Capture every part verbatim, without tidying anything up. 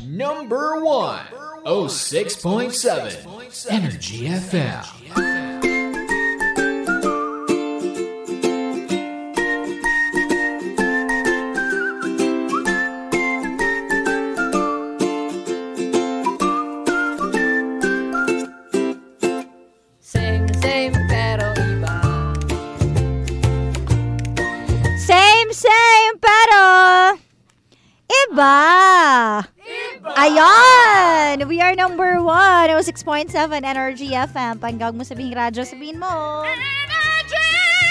Number one, oh six point seven Energy F M. Same, same, pero iba. Same, same, pero iba. Iba. Ayan! We are number one. oh six point seven Energy F M. Panggawag mo sabihin radyo, sabihin mo. Energy!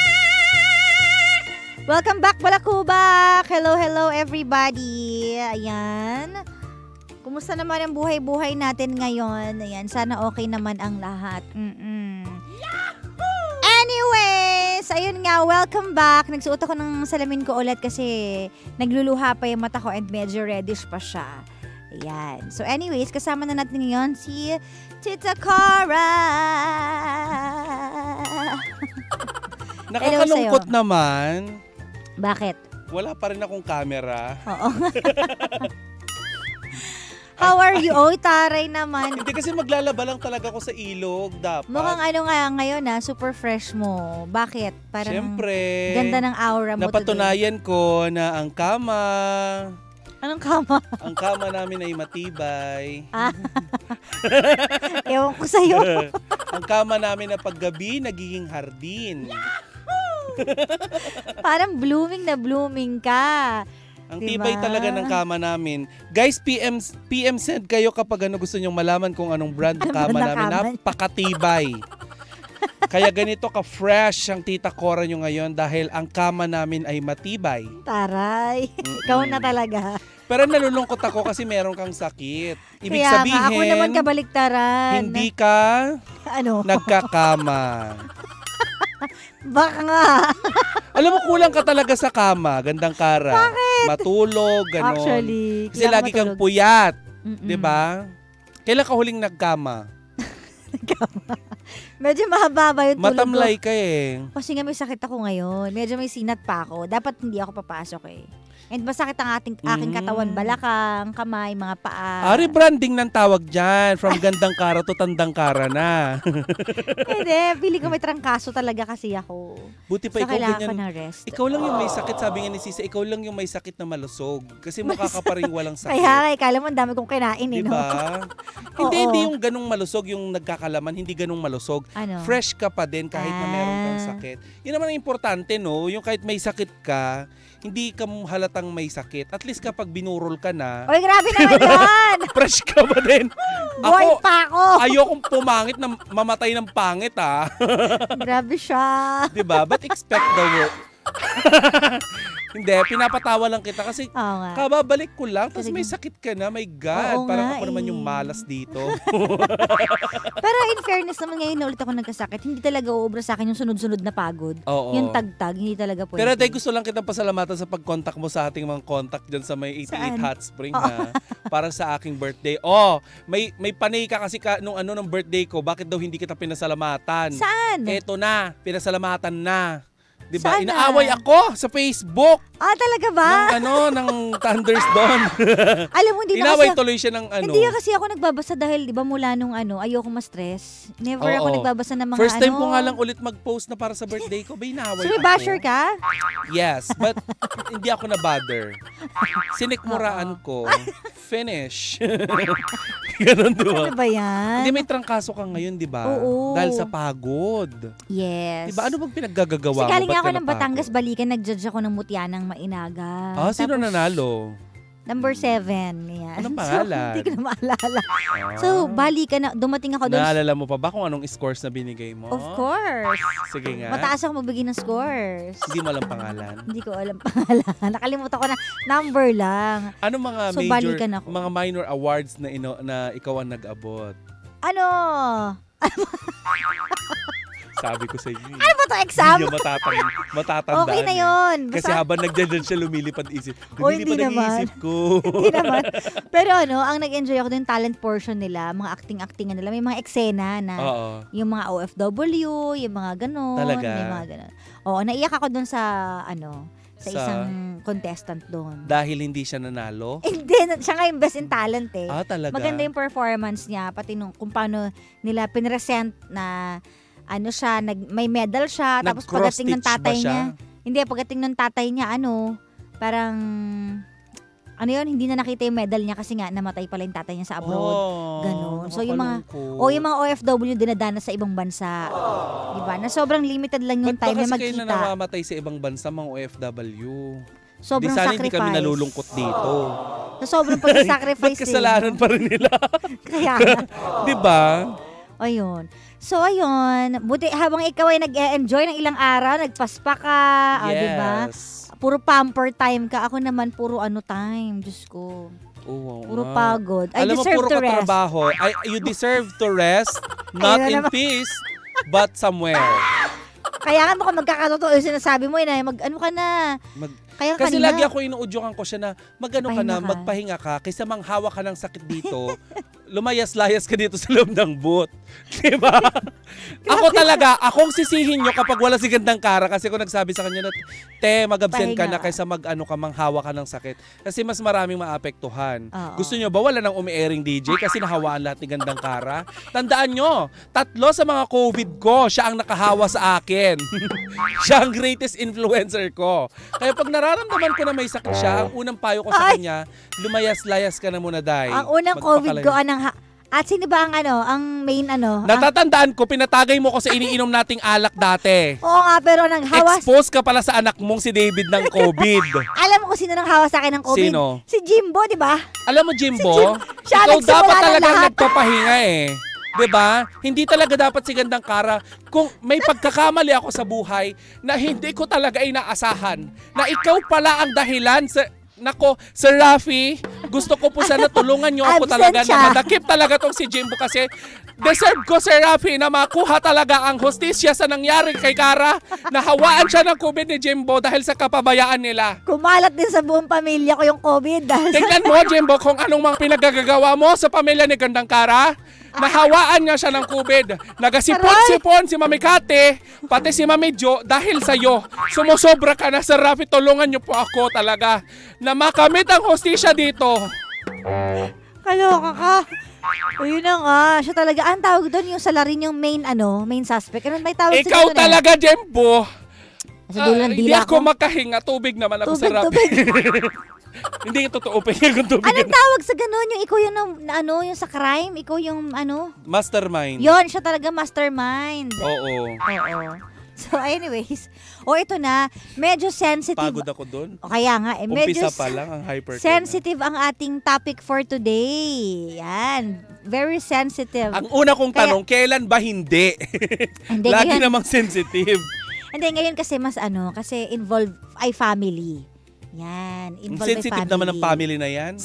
Welcome back, Balakubak! Hello, hello, everybody. Ayan. Kumusta naman ang buhay-buhay natin ngayon? Ayan, sana okay naman ang lahat. Mm-mm. Anyways, ayun nga, welcome back. Nagsuot ako ng salamin ko ulit kasi nagluluha pa yung mata ko and medyo reddish pa siya. Ayan. So anyways, kasama na natin ngayon si Tita Cora. Nakakalungkot naman. Bakit? Wala pa rin akong camera. Oo. How are you? Oh, taray naman. Hindi kasi maglalaba lang talaga ako sa ilog. Dapat. Mukhang ano nga ngayon na super fresh mo. Bakit? Parang Siyempre. ganda ng aura mo napatunayan today. ko na ang kama. Anong kama? Ang kama namin ay matibay. Ah. Ewan ko sa'yo. Ang kama namin na paggabi nagiging hardin. Parang blooming na blooming ka. Ang diba? tibay talaga ng kama namin. Guys, P M P M send kayo kapag ano gusto nyong malaman kung anong brand ng kama namin. Napakatibay. Kaya ganito ka-fresh ang Tita Cora nyo ngayon dahil ang kama namin ay matibay. Taray. Mm-mm. Ikaw na talaga. Pero nalulungkot ako kasi meron kang sakit. Ibig Kaya sabihin, nga, ako naman kabaliktaran. hindi ka ano? nagkakama. Baka nga. Alam mo, kulang ka talaga sa kama. Gandang Kara. Bakit? Matulog, gano'n. Actually. Kasi lagi kang puyat. Mm-mm. Diba? Kailan ka huling nagkama? Nagkama. Medyo mahaba ba yung tulog Matamlay ko? ka eh. Kasi nga may sakit ako ngayon. Medyo may sinat pa ako. Dapat hindi ako papasok eh. And masakit ang ating, aking katawan, balakang, kamay, mga paa. Ah, rebranding ng tawag dyan. From gandang Kara to tandang Kara na. Hindi, pili ko may trangkaso talaga kasi ako. Buti pa So, ikaw kailangan ganyan. ko ng rest. Ikaw lang yung may sakit, sabi nga ni Sisa, ikaw lang yung may sakit na malusog. Kasi mukha ka pa rin walang sakit. Kaya, kaya mo, ang dami kong kinain eh, no? Diba? Hindi, Oo. hindi yung ganung malusog, yung nagkakalaman, hindi ganung malusog. Ano? Fresh ka pa din kahit na meron kang Ah. sakit. Yun naman ang importante, no? Yung kahit may sakit ka, hindi ka halatang may sakit. At least kapag binurol ka na, Oy, grabe naman yan! fresh ka pa din. Buhay Ako, pa ako! ayokong pumangit na mamatay ng pangit, ah. Grabe siya. Diba? But expect the worst. Hindi, pinapatawa lang kita kasi Oo nga. kababalik ko lang, tapos Kasi- may sakit ka na, my God. Oo Parang nga ako naman eh. yung malas dito. Pero in fairness naman, ngayon na ulit ako nagkasakit, hindi talaga uubra sa akin yung sunod-sunod na pagod. Oo. Yung tagtag, hindi talaga pwede. Pero tay, gusto lang kitang pasalamatan sa pag-contact mo sa ating mga contact dyan sa may eighty-eight Saan? Hot Spring ha. Para sa aking birthday. Oh, may may panay ka kasi ka, nung ano ng birthday ko, bakit daw hindi kita pinasalamatan? Saan? Eto na, pinasalamatan na. Diba? Saan na? Inaaway ako sa Facebook Ah, talaga ba? ng ano, ng Thunders doon. Alam mo, hindi na Inaway kasi... tuloy siya ng ano. Hindi kasi ako nagbabasa dahil, di ba, mula nung ano, ayoko ma-stress. Never Oo. ako nagbabasa ng mga First time ano. ko nga lang ulit mag-post na para sa birthday ko, ba inaway So, may ako. basher ka? Yes, but hindi ako na-bother. Sinikmuraan ko. Finish. Ganon, di ba? Ano ba yan? Hindi, may trangkaso ka ngayon, di ba? Oo. Dahil sa pagod. Yes. Di ba? Ano bang pinaggagawa Kasi mo? galing Ba't ako ka ng Batangas, napagod? balikan, nag-judge ako ng mutya ng Mainaga. Ah, sino Tapos, nanalo? Number seven. Yan. Anong So, pangalan? hindi ko na maalala. Ah. So, balikan na, dumating ako doon. Naalala mo pa ba kung anong scores na binigay mo? Of course. Sige nga. Mataas ako magbigay ng scores. Hindi mo alam pangalan. Hindi ko alam pangalan. Nakalimutan ko na number lang. Ano mga So, major, balikan ako. mga minor awards na ino, na ikaw ang nag-abot? Ano? Sabi ko sa inyo. Ano ba to exam? Hindi niya matatang, matatandaan. Okay na eh. yun. Kasi Basta, habang nagdyan siya, lumilipad isip. O, hindi Lumilipad ang naman. isip ko. hindi naman. Pero ano, ang nag-enjoy ako din talent portion nila, mga acting-actingan nila. May mga eksena na Oo. yung mga O F W, yung mga ganon. Talaga? May mga ganon. Oo, naiyak ako dun sa, ano, sa, Sa- isang contestant doon. Dahil hindi siya nanalo? Hindi, siya nga yung best in talent eh. Ah, talaga? Maganda yung performance niya, pati nung kung paano nila pinresent na ano siya, nag, may medal siya, tapos pagdating ng Nag-cross-stitch ba tatay siya? niya, hindi, pagdating ng tatay niya, ano, parang, ano yun, hindi na nakita yung medal niya kasi nga namatay pala yung tatay niya sa abroad. Oh, Ganon. So, yung mga- nakakalungkot. O yung mga O F W dinadanas sa ibang bansa. Diba? Na sobrang limited lang yung Ba't ba time na kasi kayo na magkita. namamatay sa ibang bansa, mga O F W? Sobrang Di sana sacrifice. hindi kami nalulungkot dito. Sa sobrang pag-sacrifice. Ba't kasalanan eh, no? pa rin nila? Kaya nga. Di ba? Ayun. So, ayun. Buti habang ikaw ay nag-e-enjoy ng ilang araw, nagpaspa ka, ah, di ba? Yes. Puro pamper time ka. Ako naman, puro ano time. Diyos ko. Oo Puro nga. pagod. I Alam mo, deserve puro to rest. katrabaho. I, you deserve to rest, not Ayun na in naman. peace, but somewhere. Kaya nga mukhang magkakatotoo yung sinasabi mo, eh, na mag, ano ka na. Mag, Kaya kasi kanina, lagi ako inuudyokan ko siya na magano ka na, Pahinga ka. magpahinga ka, kaysa manghawa ka ng sakit dito, lumayas-layas ka dito sa loob ng boot. Diba? Ako talaga, akong sisihin nyo kapag wala si Gandang Kara kasi ko nagsabi sa kanya na, te, mag-absent ka Pahinga na ka. kaysa mag-ano ka, manghawa ka ng sakit. Kasi mas maraming maapektuhan. Oo. Gusto nyo ba wala nang umi-airing D J kasi nahawaan lahat ni Gandang Kara? Tandaan nyo, tatlo sa mga COVID ko, siya ang nakahawa sa akin. Siya ang greatest influencer ko. Kaya pag nararamdaman ko na may sakit siya, ang unang payo ko sa Ay! kanya, lumayas-layas ka na muna, Day. ang unang COVID ko, Magpakalayo. anang ha- at sino ba ang ano, ang main ano? ang- Natatandaan ko, pinatagay mo ko sa iniinom nating alak dati. Oo nga, pero nang hawas. Expose ka pala sa anak mong si David ng COVID. Alam mo kung sino nang hawas sa akin ng COVID? Sino? Si Jimbo, di ba? Alam mo, Jimbo, Si Jim, siya ikaw nagsimula dapat ng talagang lahat. nagpapahinga eh. 'Di ba? Hindi talaga dapat si Gandang Kara. Kung may pagkakamali ako sa buhay na hindi ko talaga inaasahan na ikaw pala ang dahilan sa Nako, Sir Rafi, gusto ko po sana tulungan niyo ako Absent talaga siya. na madakip talaga tong si Jimbo kasi deserve ko, Sir Rafi, na makuha talaga ang hustisya sa nangyari kay Kara. Nahawaan siya ng COVID ni Jimbo dahil sa kapabayaan nila. Kumalat din sa buong pamilya ko yung COVID. Dahil sa- Tingnan mo, Jimbo, kung anong mga pinagagagawa mo sa pamilya ni Gandang Kara. Nahawaan niya siya ng COVID. Nagasipon-sipon si Mami Kate, pati si Mami Jo, dahil sa'yo. Sumusobra ka na, Sir Rafi. Tulungan niyo po ako talaga na makamit ang hostisya dito. Kaloka ka. O yun na nga. Siya talaga. Ang tawag doon yung salarin yung main ano, main suspect. Ano may tawag sa Ikaw ganun eh? talaga, Jimbo. Sa dulo Ah, ng hindi dila ako ko. makahinga. Tubig naman ako, Tubig, Sir Rafi. tubig. Hindi yung totoo. Pahingin kong tubig. Anong tawag sa ganun? Yung ikaw yung na- na, ano, yung sa crime? Ikaw yung ano? Mastermind. Yon, siya talaga mastermind. Oo. Oo. So anyways, o ito na, medyo sensitive. Pagod ako doon. O kaya nga, eh, medyo Umpisa pa lang ang hyper. sensitive ang ating topic for today. Yan. Very sensitive. Ang una kong Kaya- tanong, kailan ba hindi? Hindi, Lagi ngayon- namang sensitive. Hindi, ngayon kasi mas ano, kasi involve ay family. Yan. Ang Involve ay sensitive family. naman ng family na yan.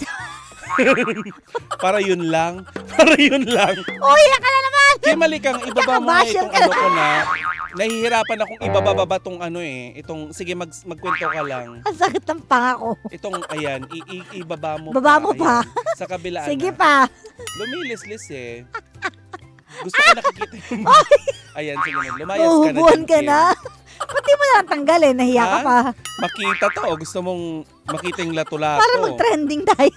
Para yun lang. Para yun lang. Uy, ka na naman! Kimali kang ibaba mo nga Kakabash itong yung- ano ko na. Nahihirapan akong ibababa tong ano eh. Itong, sige mag, magkwento ka lang. Ang sakit ng panga ko. Itong, ayan, i- i- ibaba mo Baba pa. mo pa. Ayan. Sa kabila Sige na. pa. Lumilis-lis eh. Gusto ko nakikita yung... Ayan, sige na. Lumayas ka na Uhubuan dyan, ka Kim. na. Pati mo na tanggalin, nahiya ka Ha? pa. Makita to. Gusto mong makita yung lato-lato. Para mag-trending tayo.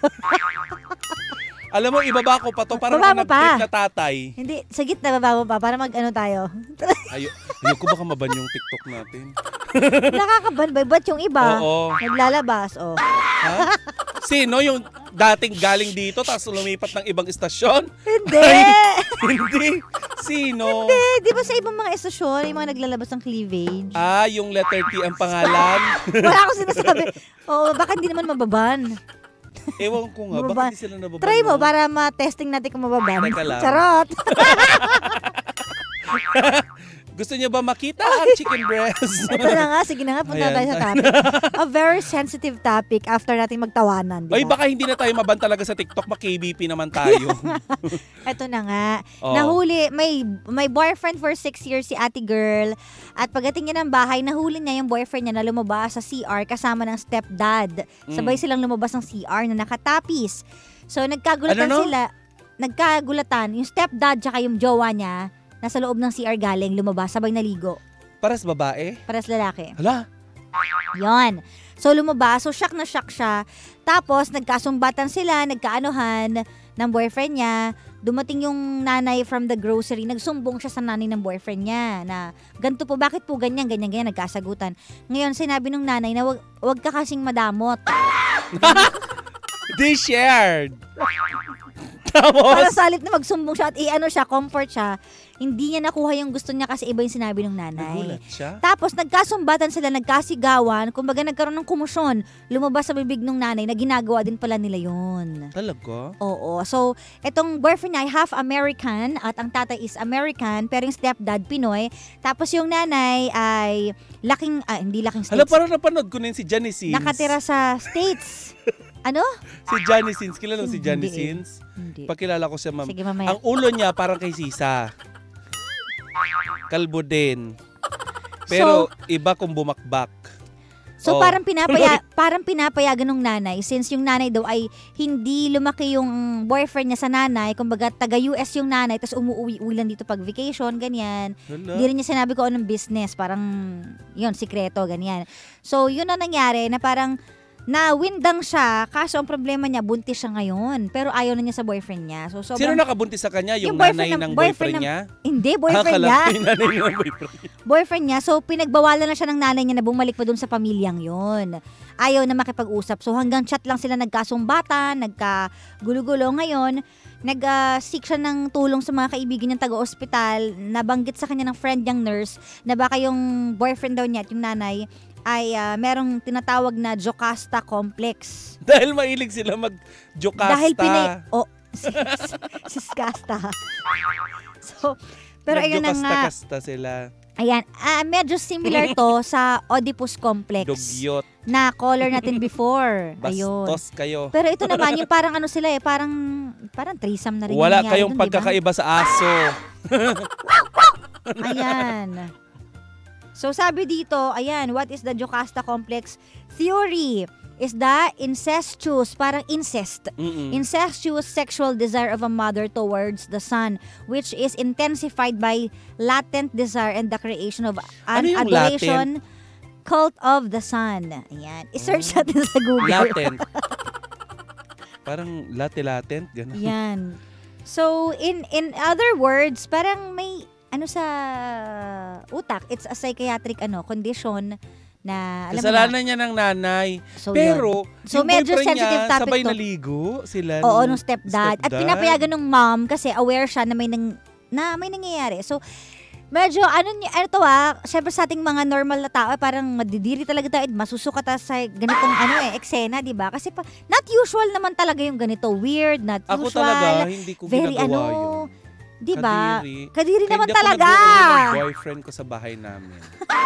Alam mo, ibaba ko pa to. Para Baba ako mo pa. nag-trip na tatay. Hindi, sa gitna baba mo pa para mag-ano tayo. Ayo, ayoko baka maban yung TikTok natin. Nakakaban ba? Ba't yung iba? Oo. Naglalabas, oh. Ha? Sino yung dating galing dito tapos lumipat ng ibang istasyon? Hindi! Ay, Hindi. Sino? Hindi, di ba sa ibang mga estasyon, yung mga naglalabas ng cleavage? Ah, yung letter T ang pangalan. Wala akong sinasabi. Oo, baka hindi naman mababan. Ewan ko nga, Mababa. bakit di sila nababan? Try mo no? para ma-testing natin kung mababan. Teka lang. Charot! Gusto niyo ba makita ang chicken breast? Ito na nga, sige na nga, punta Ayan. tayo sa topic. A very sensitive topic after natin magtawanan, di Ay, ba? baka hindi na tayo maban talaga sa TikTok, ma-K B P naman tayo. Ito na nga. Oo. Nahuli, may may boyfriend for six years si ate girl. At pagdating niya ng bahay, nahuli niya yung boyfriend niya na lumabas sa C R kasama ng stepdad. Sabay Mm. silang lumabas ng C R na nakatapis. So, nagkagulatan Ano, no? sila. Nagkagulatan. Yung stepdad tsaka yung jowa niya, nasa loob ng C R galing, lumabas, sabay naligo. Paras babae? Paras lalaki. Hala, Yon. So, lumabas. So, shock na shock siya. Tapos, nagkasumbatan sila, nagkaanuhan ng boyfriend niya. Dumating yung nanay from the grocery. Nagsumbong siya sa nanay ng boyfriend niya na, ganito po, bakit po ganyan, ganyan, ganyan, nagkasagutan. Ngayon, sinabi nung nanay na, wag, wag ka kasing madamot. They shared. Para Tapos, salit na magsumbong siya at i-ano siya, comfort siya, hindi niya nakuha yung gusto niya kasi iba yung sinabi ng nanay. nagulat siya. Tapos nagkasumbatan sila, nagkasigawan, kumbaga nagkaroon ng kumusyon, lumabas sa bibig ng nanay na ginagawa din pala nila yun. Talaga? Oo. So, etong boyfriend niya ay half American at ang tatay is American pero yung stepdad Pinoy. Tapos yung nanay ay laking, ah, hindi laking Alam, States. parang napanood ko na yun si Johnny Sins. Nakatira sa States. Ano? Si Johnny Sins. Kilala mo si Johnny Hindi eh. Sins? Hindi. Pakilala ko siya, ma'am. Sige, mamaya. Ang ulo niya parang kay Sisa. Kalbo din. Pero iba kung bumakbak. So Oh. parang pinapaya parang pinapayagan ng nanay since yung nanay daw ay hindi lumaki yung boyfriend niya sa nanay, kumbaga taga U S yung nanay tapos umuwi-uwi lang dito pag vacation, ganyan. Hala. Hindi rin niya sinabi ko anong business, parang yun, sikreto, ganyan. So yun ang nangyari na parang na-windang siya, kaso ang problema niya, buntis siya ngayon. Pero ayaw na niya sa boyfriend niya. So, sobrang, Sino nakabuntis sa kanya? Yung, Yung boyfriend nanay ng- ng boyfriend boyfriend ng- niya? Hindi, boyfriend Akala niya. ko yung nanay ng boyfriend niya. Boyfriend niya. So, pinagbawalan na siya ng nanay niya na bumalik pa dun sa pamilyang yun. Ayaw na makipag-usap. So, hanggang chat lang sila nagkasumbatan, nagkagulo-gulo. Ngayon, nag-seek siya ng tulong sa mga kaibigan niyang taga-ospital. Nabanggit sa kanya ng friend niyang nurse na baka yung boyfriend daw niya at yung nanay ay ah, merong tinatawag na Jocasta complex. Dahil mahilig sila mag-jokasta. Dahil pinay... Oh, sis Casta. So, pero ayun na nga. Nag-jokasta-kasta sila. Ayan, ah, medyo similar to sa Oedipus complex Dugyot. na color natin before. Ayun. Bastos kayo. Pero ito naman, yung parang ano sila eh, parang parang threesome na rin. Wala yung nangyari kayong dun, di ba? pagkakaiba sa aso. Ayan. So sabi dito, ayan, what is the Jocasta complex theory? Is the incestuous, parang incest, Mm-mm. incestuous sexual desire of a mother towards the son, which is intensified by latent desire and the creation of an Ano yung adoration cult of the son. Ayan. I-search natin sa Google. Latent. Parang latte-latent. Gano'n. Yan. So, in in other words, parang may ano sa utak, it's a psychiatric ano condition na alam mo na. Kasalanan niya ng nanay. So, Pero, yun. So, yung medyo boyfriend sensitive niya, topic sabay to. naligo sila. Oo, nung nung stepdad. At stepdad. pinapayagan ng mom kasi aware siya na may nang, na may nangyayari. So, medyo ano niya, ano to ah, syempre sa ating mga normal na tao, eh, parang madidiri talaga tayo, masusuka tayo sa ganitong ano eh, eksena, di ba? Kasi pa, not usual naman talaga yung ganito. Weird, not Ako usual. talaga, hindi ko Very ginagawa ano, yun. di ba? Kadiri. Kadiri Kaya naman hindi ako talaga. nag-uwi ng boyfriend ko sa bahay namin.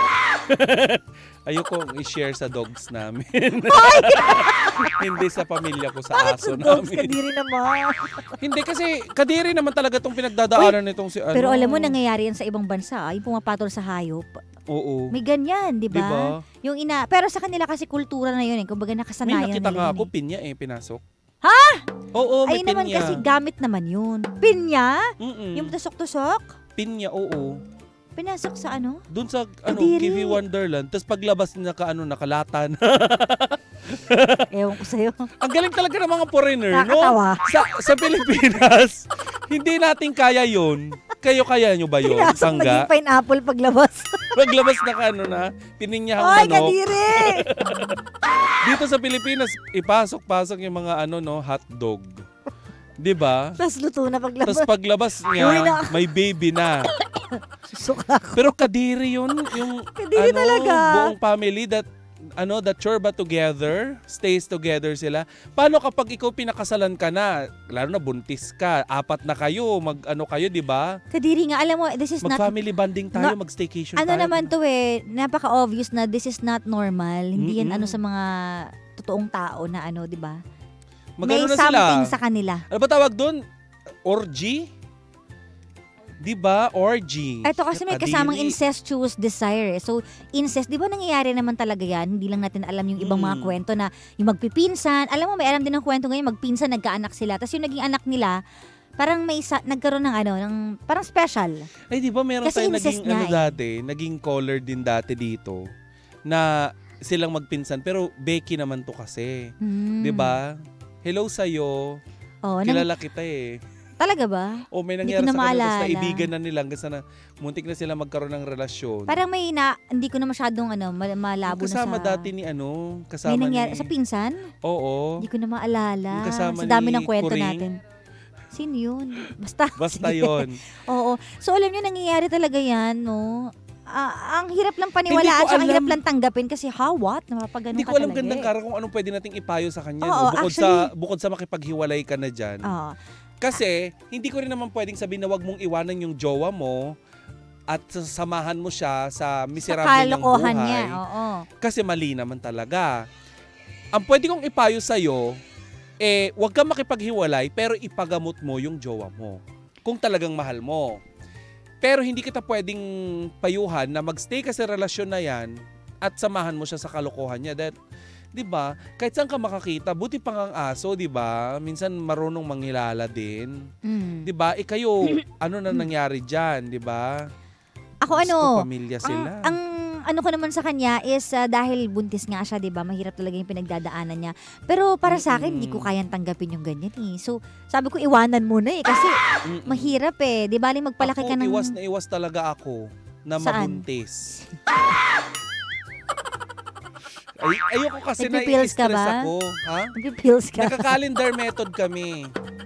Ayoko i-share sa dogs namin. Hindi sa pamilya ko, sa aso Dogs, namin. kadiri naman. Hindi kasi kadiri naman talaga itong pinagdadaanan nitong si ano. Pero alam mo, nangyayari yan sa ibang bansa. ah, Yung pumapatol sa hayop. Oo. May ganyan, di ba? Diba? Yung ina, pero sa kanila kasi kultura na yun eh. Kumbaga May nakasanayan nakita nila nga yun ako, eh. pinya eh, pinasok. Ha? Oo, may Ay naman pinya. kasi gamit naman yun. Pinya? Mm-mm. Yung tusok-tusok? Pinya, oo. Pinasok sa ano? Doon sa ano, Kadiri. Kiwi Wonderland. Tapos paglabas naka ano, nakalatan. Ewan ko sa'yo. Ang galing talaga ng mga foreigner, no? Nakakatawa. Sa, sa Pilipinas, hindi natin kaya yun. Kayo kaya nyo ba yun? Pinasok Pangga? naging pineapple paglabas. Paglabas na ka, ano na, pininyahang Ay, manok. kadiri! Dito sa Pilipinas, ipasok-pasok yung mga ano, no, hot dog. 'Di ba? Tapos luto na paglabas. Tapos paglabas Uy, niya, na- may baby na. Suka ako. Pero kadiri yun, yung Kadiri ano, talaga. buong family that ano, that churba together, stays together sila. Paano kapag ikaw pinakasalan ka na, lalo na buntis ka, apat na kayo, mag ano kayo, 'di ba? Kadiri nga, alam mo, this is not... Mag-family bonding tayo, No, mag-staycation Ano tayo. naman to eh, napaka-obvious na this is not normal. Hindi yan Mm-mm. ano sa mga totoong tao na ano, di ba? Magano May na sila. something sa kanila. Ano ba tawag doon? Orgy? Di ba? Orgy. Ito kasi may Kadiri. kasamang incestuous desire. eh. So, incest, di ba nangyayari naman talaga yan? Hindi lang natin alam yung ibang mga Mm. kwento na yung magpipinsan. Alam mo, may alam din ng kwento ngayon, magpinsan, nagkaanak sila. Tapos yung naging anak nila, parang may isa, nagkaroon ng ano, ng, parang special. Ay, di ba meron Kasi tayong incest naging ano nga eh. dati, naging caller din dati dito, na silang magpinsan. Pero Becky naman to kasi. Hmm. 'Di ba? Hello sa'yo. Oh, nang, Kilala kita eh. talaga ba? O may Hindi nangyari ko na sa kanila, tapos maalala. naibigan na nila hanggang sa na, muntik na sila magkaroon ng relasyon. Parang may na, hindi ko na masyadong ano, mal- malabo Yung na sa... kasama dati ni ano, kasama may nangyari, ni... sa pinsan? Oo. Hindi ko na maalala. Yung kasama Sa dami ni ng kwento Kuring. natin. Sino yun? Basta. Basta sige. yon. Oo. So alam nyo, nangyayari talaga yan, no? Ah, ang hirap lang Hindi paniwalaan, ko at ang alam. hirap lang tanggapin kasi how, what? Napapaganon Hindi ka ko alam talaga gandang eh. kara kung anong pwede nating ipayo sa kanya. Oo, no? Bukod actually- sa bukod sa makipaghiwalay ka na dyan. Oo. Kasi, hindi ko rin naman pwedeng sabihin na wag mong iwanan yung jowa mo at sasamahan mo siya sa Sa miserable niyang kalokohan buhay. niya, oo. Kasi mali naman talaga. Ang pwede kong ipayo sa'yo, eh, wag kang makipaghiwalay pero ipagamot mo yung jowa mo. Kung talagang mahal mo. Pero hindi kita pwedeng payuhan na magstay ka sa relasyon na yan at samahan mo siya sa kalokohan niya. Dahil, di ba, kahit saan ka makakita, buti pang ang aso, di ba? Minsan marunong manghilala din. Mm. Di ba? Eh kayo, ano na nangyari dyan, di ba? Ako Diyos ano, ko, pamilya ang, sila. ang ano ko naman sa kanya is ah, dahil buntis nga siya, 'di ba? Mahirap talaga yung pinagdadaanan niya. Pero para sa akin, hindi ko Mm-mm. kayang tanggapin yung ganyan eh. So, sabi ko iwanan mo na eh kasi Mm-mm. mahirap eh. 'Di ba? Magpalaki Ako, ka ng iwas na iwas talaga ako na Saan? mabuntis. Ay, ayoko kasi Nagpipills ka na-stress ba? ako. Ha? pills ka. Nagka-calendar method kami.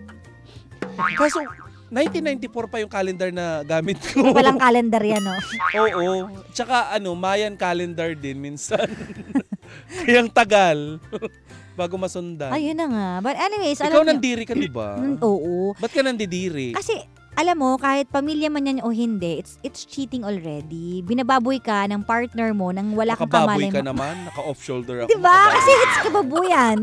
Kaso, nineteen ninety-four pa yung calendar na gamit ko. Walang calendar yan, no? Oo. Tsaka ano, Mayan calendar din minsan. Kayang tagal. Bago masundan. Ayun na nga. But anyways, Ikaw alam niyo, nandiri ka, di ba? Mm, oo. Ba't ka nandidiri? Kasi, alam mo, kahit pamilya man yan o hindi, it's it's cheating already. Binababoy ka ng partner mo nang wala kang Nakababoy kamalay ka mo. naman. Naka-off shoulder ako. Diba? nakababoy. Kasi it's kababuyan.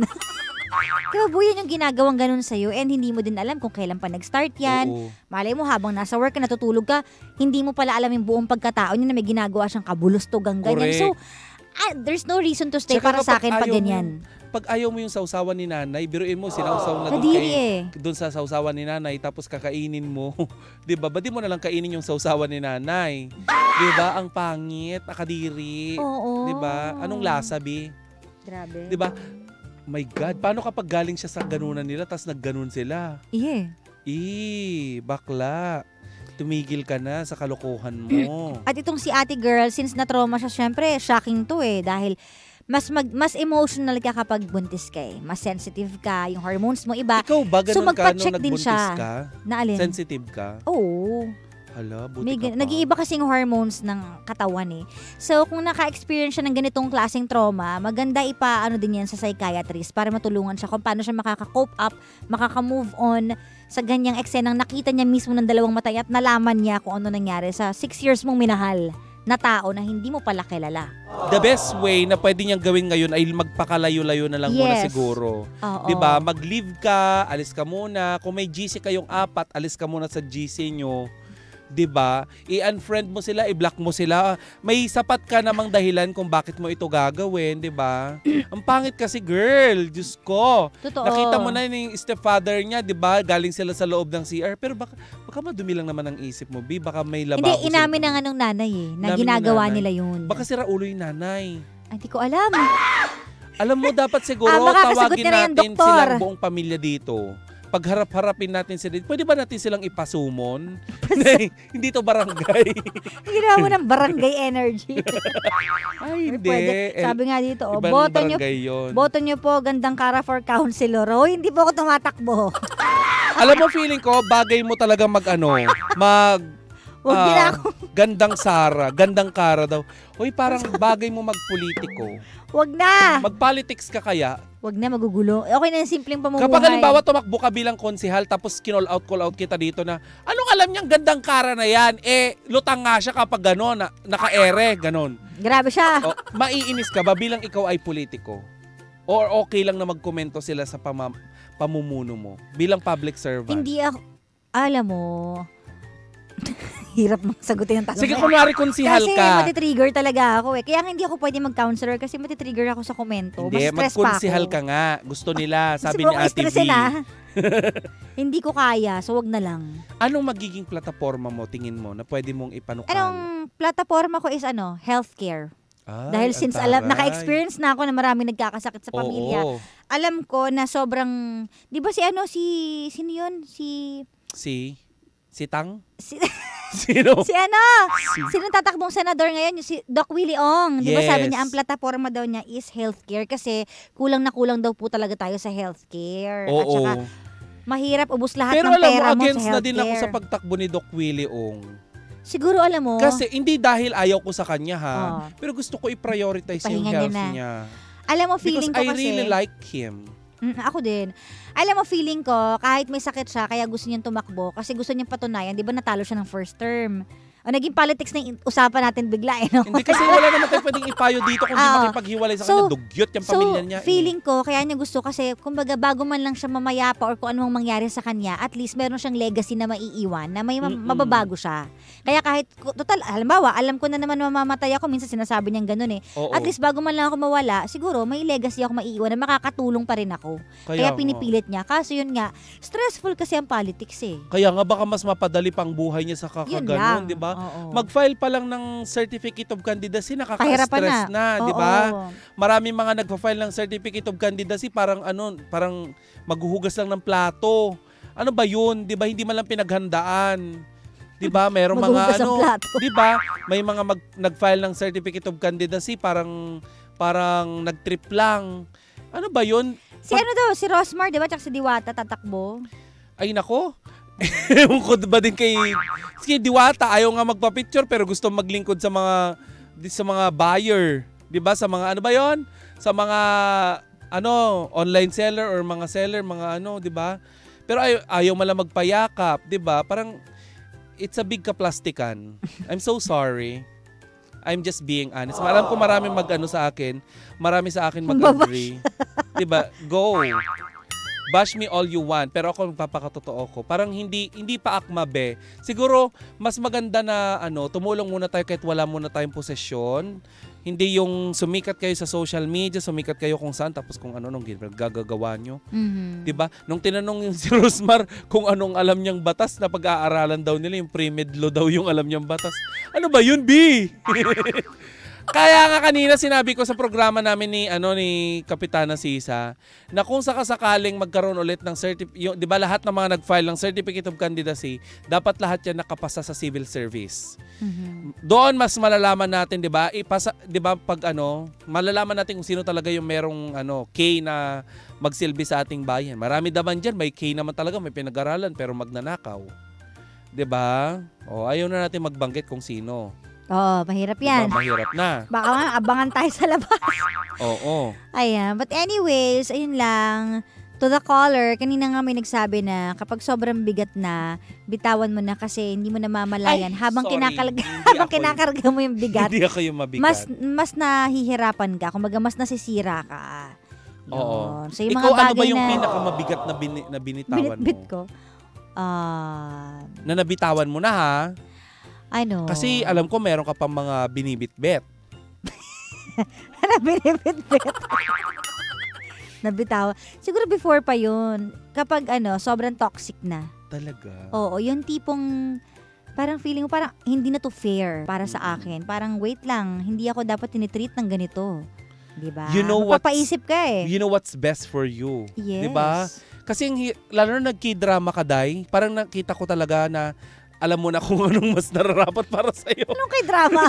Kababuyan yung ginagawang ganun sa'yo and hindi mo din alam kung kailan pa nag-start yan. Oo. Malay mo habang nasa work ka, natutulog ka, hindi mo pala alam yung buong pagkatao niya na may ginagawa siyang kabulustogang ganyan. Correct. So, ah, there's no reason to stay Tsaka para sa kapag akin pag ayaw mo ganyan. Pag ayaw mo yung sausawan ni nanay, biruin mo, sinausaw na doon Kadiri kay, eh. doon sa sausawan ni nanay, tapos kakainin mo. Di ba? Ba't di mo na lang kainin yung sausawan ni nanay? Di ba? Ang pangit, akadiri. Oo. Di ba? Anong lasa, Bi? Grabe. Di ba? My God, paano kapag galing siya sa ganunan nila, tapos nagganon sila? Yeah. Eh, bakla. Tumigil ka na sa kalokohan mo. At itong si ate girl, since na-trauma siya, syempre, shocking to eh. Dahil mas mag, mas emotional ka kapag buntis ka eh. Mas sensitive ka, yung hormones mo iba. Ikaw ba So, ganun ka nung magpa-check din nagbuntis siya. ka? Na alin? Sensitive ka? Oo. Hala, buti May, ka gan- pa. nag-iiba kasing hormones ng katawan eh. So, kung naka-experience siya ng ganitong klaseng trauma, maganda ipa-ano din yan sa psychiatrist para matulungan siya kung paano siya makaka-cope up, makaka-move on sa ganyang eksenang nakita niya mismo ng dalawang mata at nalaman niya kung ano nangyari sa six years mong minahal na tao na hindi mo pala kilala. The best way na pwede niyang gawin ngayon ay magpakalayo-layo na lang muna Yes. siguro. Oo. 'Di ba? Mag-leave ka, alis ka muna. Kung may G C kayong apat, alis ka muna sa G C nyo. 'Di ba? I-unfriend mo sila, i-block mo sila. May sapat ka namang dahilan kung bakit mo ito gagawin, 'di ba? Ang pangit kasi, girl. Diyos ko. Totoo. Nakita mo na yung stepfather niya, 'di ba? Galing sila sa loob ng C R, pero baka baka madumi lang naman ang isip mo, B. Baka may lababo. Hindi, sila. inamin na nga nung nanay eh, na Inamin ng ginagawa nanay. nila yun. Baka sira ulo yung nanay. Ay, hindi ko alam. Alam mo, dapat siguro Ah, makakasagot tawagin niya na yung natin doktor. silang buong pamilya dito. Pagharap-harapin natin sila. Pwede ba natin silang ipasumon? Hindi, hindi to barangay. Ginawa mo ng barangay energy. Ay, hindi. Pwede. El- Sabi nga dito, oh, ibang boto nyo, barangay yun. boto nyo po gandang kara for councilor. Oh, hindi po ako tumatakbo. Alam mo, feeling ko, bagay mo talaga mag ano, mag Huwag ah, din ako. gandang Sara, gandang Kara daw. Hoy, parang bagay mo magpolitiko. Huwag na. Mag-politics ka kaya? Huwag na magugulo. Okay na yung simpleng pamumuhay. Kapag halimbawa tumakbo ka bilang konsihal tapos kinall out, call out kita dito na, anong alam niyang gandang Kara na yan? Eh, lutang nga siya kapag gano'n, na, naka-ere, gano'n. Grabe siya. O, maiinis ka ba bilang ikaw ay politiko? Or okay lang na magkomento sila sa pama- pamumuno mo bilang public servant? Hindi ako, alam mo, hirap mong sagutin ang tanong. Sige, na- kunwari konsihal Kasi ka. matitrigger talaga ako eh. Kaya nga hindi ako pwede mag-counselor kasi matitrigger ako sa komento. Hindi, Mas stress pa ako. magkonsihal ka nga. Gusto nila, sabi Gusto ni ko Ate B. stressin, ah. Hindi ko kaya, so wag na lang. Anong magiging plataforma mo, tingin mo, na pwede mong ipanukala? Anong plataforma ko is ano, healthcare. Ay, Dahil since alam, antaray. naka-experience na ako na marami nagkakasakit sa pamilya. Oo. Alam ko na sobrang, di ba si ano, si, sino yun? Si, Si? Si Tang? si, Sino? si ano? Si- Sino tatakbong senador ngayon? Yung si Doc Willie Ong. Di ba Yes. sabi niya, ang plataforma daw niya is healthcare kasi kulang na kulang daw po talaga tayo sa healthcare. At Oo. saka, mahirap ubos lahat Pero ng alam mo, pera mo sa against na healthcare. din ako sa pagtakbo ni Doc Willie Ong. Siguro alam mo, Kasi hindi dahil ayaw ko sa kanya ha, Oo. pero gusto ko i-prioritize yung Pahinga niya health na. niya. alam mo, Because feeling ko I kasi, really like him. Mm, ako din. Alam mo, feeling ko, kahit may sakit siya, kaya gusto niyang tumakbo, kasi gusto niyang patunayan, di ba natalo siya ng first term? O naging politics na yung usapan natin bigla, eh, no? Hindi kasi wala naman tayo pwedeng ipayo dito kung di Oo. makipaghiwalay sa So- kanya, dugyot yung pamilya niya. So, feeling ko, kaya niya gusto kasi, kumbaga, bago man lang siya mamayapa or kung anong mangyari sa kanya, at least meron siyang legacy na maiiwan, na may ma- Mm-mm. mababago siya. Kaya kahit, total, halimbawa, alam ko na naman mamamatay ako, minsan sinasabi niyang ganun eh. Oo. At least bago man lang ako mawala, siguro may legacy ako maiiwan na makakatulong pa rin ako. Kaya, nga. pinipilit niya. Kaso yun nga, stressful kasi ang politics eh. Kaya nga baka mas mapadali pang buhay niya sa Yun lang. kakaganon, di ba? Oo. Mag-file pa lang ng certificate of candidacy, Pahirapan nakaka-stress na, di ba? Oo. Maraming mga nagpa-file ng certificate of candidacy, parang ano, parang maghuhugas lang ng plato. Ano ba yun? Di ba? Hindi man lang pinaghandaan. Di ba? Merong mga Maghuhugas ng ano, plato. di ba? May mga mag, nag-file ng certificate of candidacy, parang parang nag-trip lang. Ano ba yun? Si ano daw, si Rosmar, di ba? Tsaka si Diwata tatakbo. Ay nako. Ewan ko ba din kay si Diwata, ayaw nga magpa-picture pero gusto maglingkod sa mga di- sa mga buyer, 'di ba? Sa mga ano ba 'yon? Sa mga ano, online seller or mga seller, mga ano, 'di ba? Pero ayaw, ayaw malang magpayakap, 'di ba? Parang it's a big kaplastikan. I'm so sorry. I'm just being honest. Alam ko maraming mag-ano sa akin, marami sa akin mag-agree. 'Di ba? Go. Bash me all you want, pero ako magpapakatotoo ko. Parang hindi hindi pa akma be. Siguro mas maganda na ano, tumulong muna tayo kahit wala muna tayong posesyon. Hindi yung sumikat kayo sa social media, sumikat kayo kung saan tapos kung ano nung gagagawa nyo. Mhm. 'Di ba? Nung tinanong yung si Rosmar kung anong alam niyang batas na pag-aaralan daw nila, yung pre-med law daw yung alam niyang batas. Ano ba yun, B? Kaya nga kanina sinabi ko sa programa namin ni ano ni Kapitana Sisa na kung sakasakaling magkaroon ulit ng certificate, 'di ba lahat ng mga nag-file ng certificate of candidacy, dapat lahat 'yan nakapasa sa civil service. Mhm. Doon mas malalaman natin, 'di ba? Ipasa 'di ba pag ano, malalaman natin kung sino talaga yung merong ano, K na magsilbi sa ating bayan. Marami naman diyan, may K naman talaga, may pinag-aralan pero magnanakaw. 'Di ba? O ayaw na natin magbanggit kung sino. Oo, mahirap Diba? yan. Mahirap na. Baka nga, abangan tayo sa labas. Oo. Ayan. But anyways, ayun lang. To the caller, kanina nga may nagsabi na kapag sobrang bigat na, bitawan mo na kasi hindi mo namamalayan. Ay, habang sorry. kinakarga, Hindi habang ako kinakarga mo yung bigat, Hindi ako yung mabigat. mas mas nahihirapan ka. Kumbaga, mas nasisira ka. Oo. Yun. So, yung Ikaw, mga ano bagay ba yung na pinakamabigat na, bini, na binitawan binitbit mo? ko? Ah, Na nabitawan mo na ha? ano? Kasi alam ko meron ka pang mga binibitbit. na binibit-bit. Nabitaw. Siguro before pa yun. Kapag ano, sobrang toxic na. Talaga? Oo, yung tipong parang feeling mo parang hindi na to fair para sa akin. Parang wait lang, hindi ako dapat tinitreat ng ganito. 'Di ba? You know what's- Mapapaisip ka eh. You know what's best for you. Yes. 'Di ba? Kasi yung hi- lalo na nag-K-drama ka, Day, parang nakita ko talaga na alam mo na kung anong mas nararapat para sa'yo. Anong kay drama?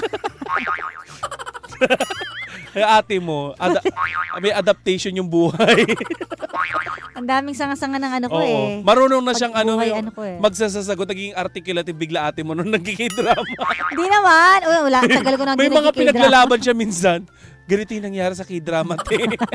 Kaya ate mo, ada- may adaptation yung buhay. Ang daming sanga-sanga ng ano ko Oo. eh. Marunong na siyang ano, Pagbuhay, yung ano ko eh. magsasasagot, naging articulative bigla ate mo nung nag-K-drama. Hindi naman. Uy, wala, tagal ko nang May hindi mga nagki-K-drama. pinaglalaban siya minsan. Ganito yung nangyari sa K-drama, te.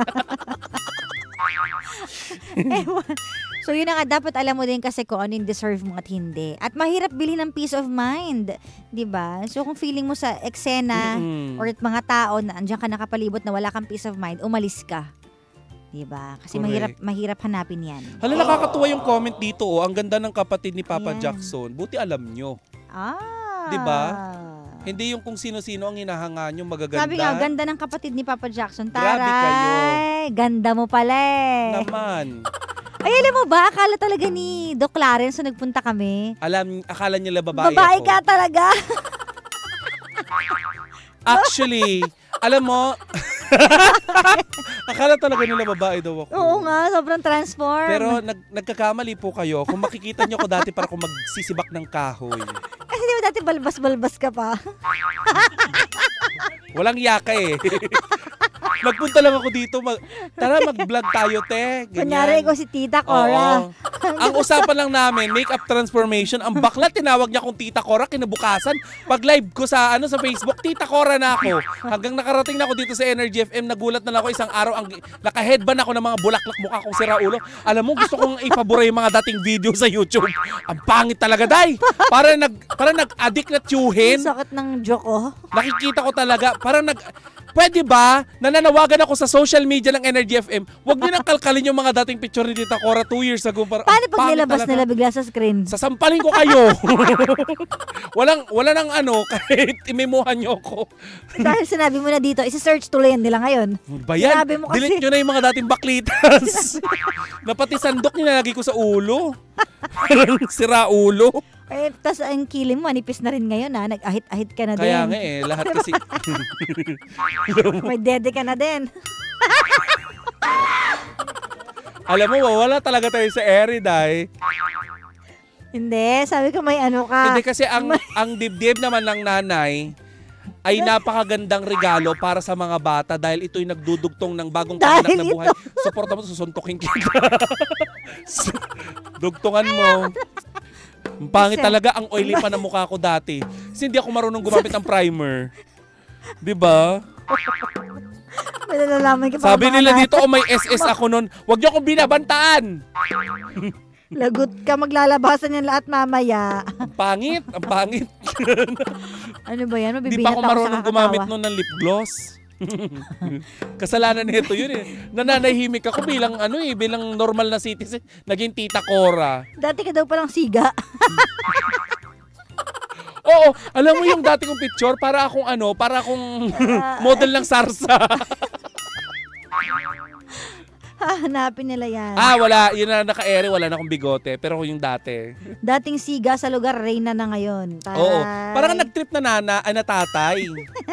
Ewan. So yun na nga, dapat alam mo din kasi kung ano yung deserve mo at hindi. At mahirap bilhin ng peace of mind. 'Di ba? So kung feeling mo sa eksena Mm-mm. or mga tao na andyan ka nakapalibot na wala kang peace of mind, umalis ka. 'Di ba? Kasi Correct. mahirap mahirap hanapin 'yan. Hala, nakakatuwa yung comment dito. Oh. Ang ganda ng kapatid ni Papa Ayan. Jackson. Buti alam nyo. Ah. 'Di ba? Hindi yung kung sino-sino ang hinahanga nyo magaganda. Sabi nga, ganda ng kapatid ni Papa Jackson. Grabe kayo. Taray, ganda mo pala eh. Naman. Ay, alam mo ba, akala talaga ni Doc Clarence na nagpunta kami. Alam, akala nila babae, Babae ako. ka talaga. Actually, Alam mo, akala talaga nila babae daw ako. Oo nga, sobrang transform. Pero nag, nagkakamali po kayo. Kung makikita nyo ko dati para kung magsisibak ng kahoy. Kasi di ba dati balbas-balbas ka pa? Walang yaka eh. Nagpunta lang ako dito. Mag, tara, mag-vlog tayo, te. Ganyan. Kunyari ko si Tita Cora. Oo. Ang usapan lang namin, makeup transformation. Ang bakla, tinawag niya kong Tita Cora kinabukasan. Pag live ko sa ano sa Facebook, Tita Cora na ako. Hanggang nakarating na ako dito sa Energy F M, nagulat na lang ako isang araw. Ang, naka-headband ako ng mga bulaklak mukha kong si Raulo. Alam mo, gusto kong ipabura yung mga dating video sa YouTube. Ang pangit talaga, day. Para nag para nag-addict na tiyuhin. Ang sakit ng joke ko. Nakikita ko talaga, parang nag... Pwede ba, nananawagan ako sa social media ng Energy F M, huwag niyo nang kalkalin yung mga dating picture ni Tita Cora two years ago. Para, Paano pag pangit nilabas talaga. nila bigla sa screen? Sasampalin ko kayo. Walang, wala nang ano, kahit imimuhan niyo ako. Dahil sinabi mo na dito, isi-search tuloy yan nila ngayon. Bayan, Sinabi mo kasi- delete nyo na yung mga dating baklitas. Na pati sandok nilalagay ko sa ulo. Sira ulo. Eh, tas ang kilim mo, nipis na rin ngayon ha. Nag-ahit-ahit ka na Kaya din. nga eh, lahat kasi... May dede ka na din. Alam mo, wala talaga tayo sa Eriday. Hindi, sabi ko may ano ka. Hindi kasi ang ang dibdib naman ng nanay ay napakagandang regalo para sa mga bata dahil ito'y nagdudugtong ng bagong Dahil panganak na buhay. Suporta mo, susuntukin kita. Dugtungan mo. Ang pangit talaga, ang oily pa ng mukha ko dati. Kasi hindi ako marunong gumamit ng primer. Diba? May nalalaman ka pa. Sabi nila dito, oh may S S ako nun. Huwag niyo akong binabantaan. Lagot ka, maglalabasan yan lahat mamaya. Ang pangit, ang pangit. Ano ba yan? Hindi Mabibinat pa ako ako marunong sa gumamit kakatawa. nun ng lip gloss. Kasalanan nito yun eh. Nananahimik ako bilang ano eh, bilang normal na citizen. Naging Tita Cora. Dati ka daw palang siga. Oo, alam mo yung dati kong picture, para akong ano, para akong model ng sarsa. Hanapin nila yan. Ah, wala. Yun na naka-ere, wala na akong bigote. Pero yung dati. Dating siga sa lugar, reyna na ngayon. Taray. Oo. Parang nag-trip na nana, ay na tatay.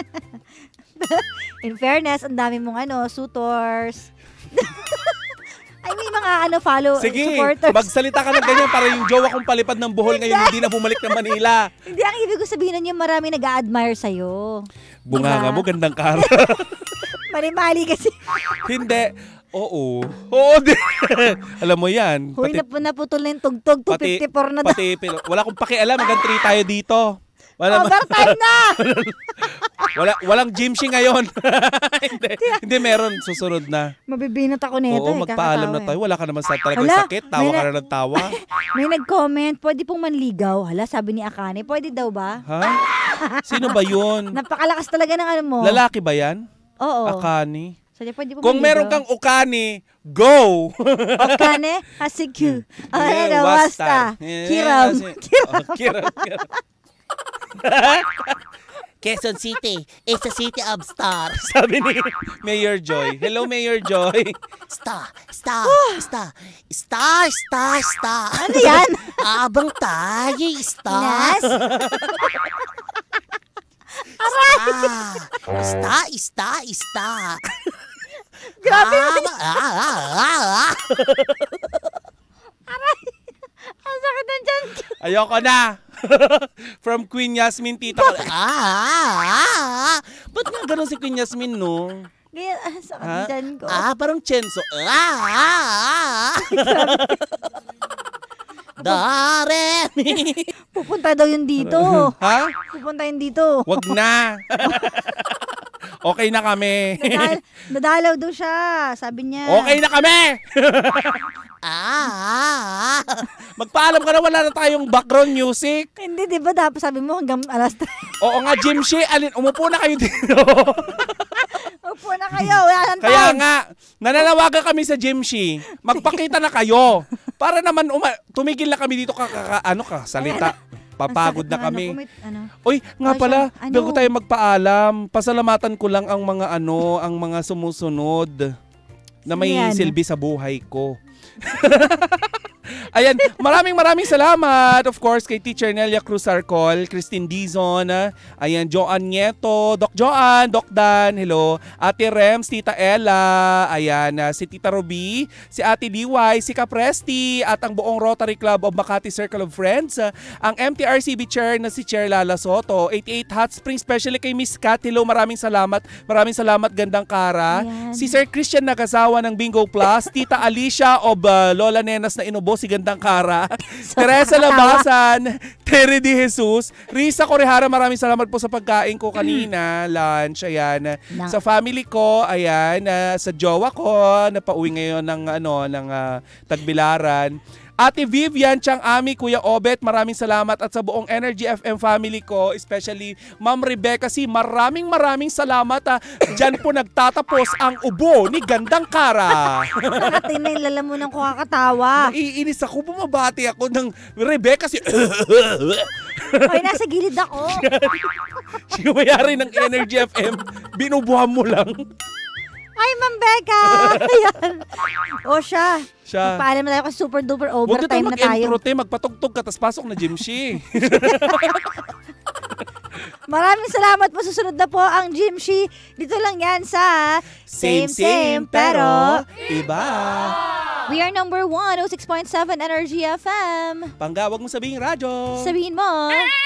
In fairness, ang dami mong ano, suitors. Ay, may mga ano, follow, Sige, supporters. magsalita ka ng ganyan para yung jowa kong palipad ng buhol ngayon hindi na bumalik ng Manila. Hindi, ang ibig ko sabihin nun yung marami nag-a-admire sa'yo. Bunganga Diba? mo, gandang kara. Mali-mali kasi. Hindi. Oo. Oo, di. Alam mo yan. Huy, Pati, nap- naputol na yung tugtog. two fifty-four na daw. pati, wala akong pakialam. Hanggang three tayo dito. Wala, Overtime na! wala, walang gymshi ngayon. hindi, hindi, meron. Susunod na. Mabibinat ako nito. Oo, eh, magpaalam na kakatawa tayo. Wala ka naman sa talagang Hala, sakit. Tawa may ka na- na ng tawa. eh. May nag-comment, pwede pong manligaw. Hala, sabi ni Akane, pwede daw ba? Ha? Sino ba yun? Napakalakas talaga ng ano mo. Lalaki ba yan? Oo. Akani? Sabi, pwede po Kung meron manligaw. kang ukani, go! Akane, Hasikyu. Oh, ano, wasta. Kiram. Kiram. Kiram. Kiram. Quezon City is the city of stars. Sabi ni Mayor Joy. Hello, Mayor Joy. Star, star, star, star, star, star. Ano yan? Abang tayo, star. Nas? Star, star, star, star. Grabe. Ah, ah, ah, ah. Ang sakit ng tiyan ko. Ayoko na. From Queen Yasmin, tita ko. Ah, ah, ah. Ba't nga ganun si Queen Yasmin, no? Ganyan, ang sakit Ha? ng tiyan ko. Ah, parang Chenzo. Ah, ah, ah. Darren. Pupunta daw yun dito. Ha? Pupunta yun dito. Wag na. Okay na kami. Nadal- nadalaw daw siya. Sabi niya. Okay na kami. Ah, ah, ah. Magpaalam ka na, wala na tayong background music. Hindi, di ba? Dapat sabi mo hanggang alas tres. Oo nga, Jimshi, alin, umupo na kayo dito. Upo na kayo. Wala nang Kaya time. nga, nananawagan kami sa Jimshi. Magpakita na kayo. Para naman uma- tumigil na kami dito ka, ka, ka- ano ka, salita. Papagod na Ang sakit kami. ano, kumit- ano. Uy, nga Ay, pala, siya- ano? bago tayo magpaalam, pasalamatan ko lang ang mga ano, ang mga sumusunod na may Sino yan? silbi sa buhay ko. Ayan, maraming maraming salamat. Of course, kay Teacher Nelia Cruz Arcol, Christine Dizon, ayan, Joanne Nieto, Doc Joanne, Doc Dan, hello. Ate Rems, Tita Ella, ayan, uh, si Tita Ruby, si Ate D Y, si Capresti, at ang buong Rotary Club of Makati Circle of Friends, uh, ang M T R C B Chair na si Chair Lala Soto, eighty-eight Hot Springs, especially kay Miss Kat, hello, maraming salamat. Maraming salamat, Gandang Kara. Ayan. Si Sir Christian Nagasawa ng Bingo Plus, Tita Alicia of uh, Lola Nenas na Inubo, si Gandang Kara. So, Teresa nakakatawa. Labasan, Terry De Jesus, Risa Correhara, maraming salamat po sa pagkain ko kanina, lunch, ayan. Na- Sa family ko, ayan, uh, sa jowa ko, na pauwi ngayon ng, ano, ng uh, Tagbilaran. Ate Vivian, Chang Ami, Kuya Obet, maraming salamat at sa buong Energy F M family ko, especially Ma'am Rebecca C, maraming maraming salamat. Ah. Diyan po nagtatapos ang ubo ni Gandang Kara. Nakatay na yung lalamunan ko kakatawa. Naiinis ako, bumabati ako ng Rebecca C. Ay, nasa gilid ako. Siya mayari ng Energy F M, binubuhan mo lang. Ay, Ma'am Becca. Ayan. O siya. Siya. Paalam na tayo kasi super duper Huwag na tayo overtime na tayo. mag-intro, te, magpatugtog ka, tas pasok na gym shi. Maraming salamat po. Susunod na po ang Gym Shi. Dito lang yan sa Same, same, pero iba. We are number one, oh six point seven Energy F M. Pangga, wag mo sabihin radyo. Sabihin mo.